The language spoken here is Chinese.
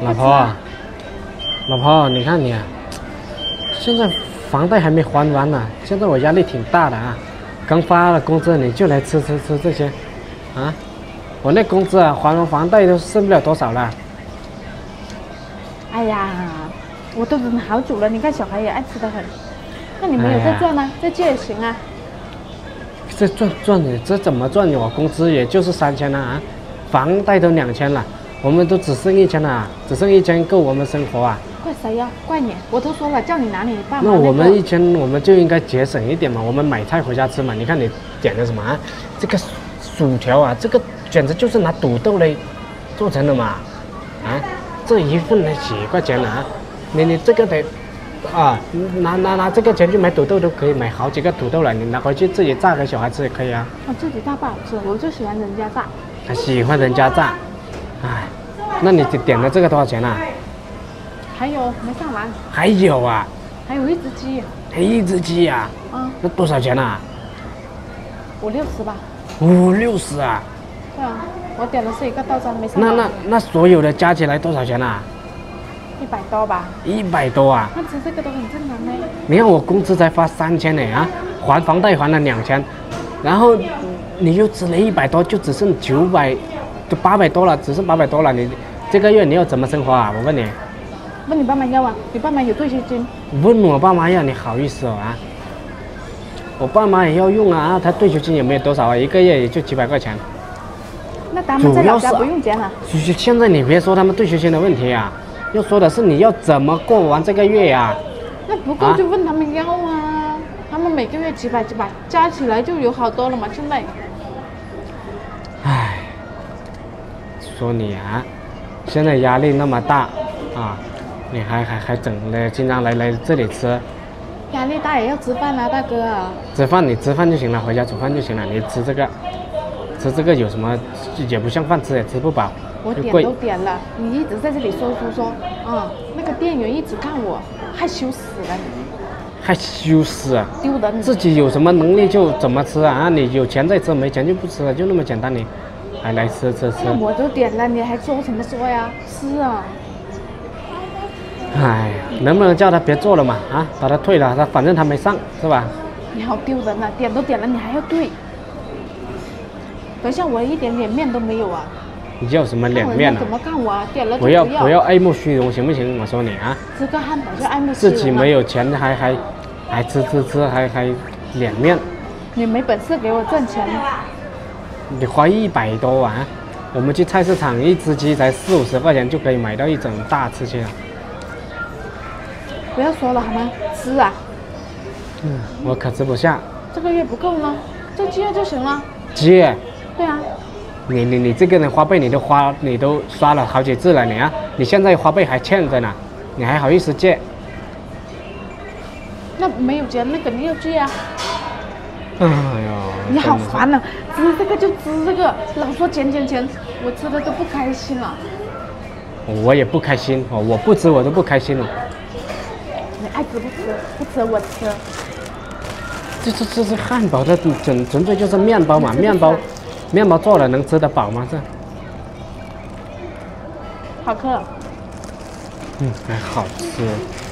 老婆，老婆，你看你啊，现在房贷还没还完呢，现在我压力挺大的啊。刚发了工资你就来吃这些，啊，我那工资啊还完房贷都剩不了多少了。 哎呀，我都忍好久了，你看小孩也爱吃的很，那你没有再赚啊，再借也行啊。 这赚你这怎么赚？我工资也就是3000了啊，房贷都2000了，我们都只剩1000了，只剩1000够我们生活啊。 怪谁呀？怪你！我都说了叫你拿你爸妈那我们1000我们就应该节省一点嘛，我们买菜回家吃嘛。你看你点的什么啊？这个薯条啊，这个简直就是拿土豆来做成的嘛，啊，这一份才几块钱呢啊，你这个得。啊，拿这个钱去买土豆都可以买好几个土豆了，你拿回去自己炸给小孩吃也可以啊。 我自己炸不好吃，我就喜欢人家炸。 他喜欢人家炸，哎，那你点的这个多少钱啊？ 还有没上完？ 还有啊？ 还有一只鸡。 一只鸡呀？ 啊。 那多少钱啊 50-60吧。 50-60啊？ 对啊，我点的是一个豆浆，没上完。 那所有的加起来多少钱啊 ？100多吧 ？100多啊？ 那吃这个都很正常嘞。 你看我工资才发3000呢啊，还房贷还了2000，然后你又吃了100多，就只剩900，就800多了，只剩800多了。你这个月你要怎么生活啊？我问你。 问你爸妈要啊？你爸妈有退休金？ 问我爸妈要，你好意思哦啊？我爸妈也要用啊，他退休金也没有多少啊，一个月也就几百块钱。 那他们在老家不用钱了。 现在你别说他们退休金的问题啊。要说的是你要怎么过完这个月呀？ 那不够就问他们要啊，他们每个月几百加起来就有好多了嘛，现在。 唉，说你啊，现在压力那么大啊，你还整的经常来这里吃。 压力大也要吃饭啊，大哥。 你吃饭就行了，回家煮饭就行了。你吃这个有什么？也不像饭吃，也吃不饱。 我点都点了，你一直在这里说啊，那个店员一直看我，害羞死了你。 害羞死啊！ 丢人！ 自己有什么能力就怎么吃啊！你有钱再吃，没钱就不吃了，就那么简单。你还来吃。 那我都点了，你还说什么说呀？吃啊！ 哎，能不能叫他别做了嘛？啊，把他退了，反正他没上，是吧？ 你好丢人啊！点都点了，你还要退？等一下我一点脸面都没有啊！ 你要什么脸面啊？ 怎么看我啊？点了不要爱慕虚荣，行不行？我说你啊， 吃个汉堡就爱慕虚荣。 自己没有钱还吃，还脸面。 你没本事给我挣钱。 你花100多啊！我们去菜市场，一只鸡才40-50块钱就可以买到一整大吃去了。 不要说了好吗？吃啊！ 我可吃不下。 这个月不够呢，就借就行了。 借？ 对啊。 你这个人花呗你都刷了好几次了，你现在花呗还欠着呢，你还好意思借？ 那没有钱，那肯定要借啊。 哎呦， 你好烦啊！吃这个就吃这个，老说钱，我吃的都不开心了。 我也不开心哦，我不吃我都不开心了。 你爱吃不吃，不吃我吃。 这是汉堡的纯粹就是面包嘛，面包做了能吃得饱吗？这好喝。 还好吃。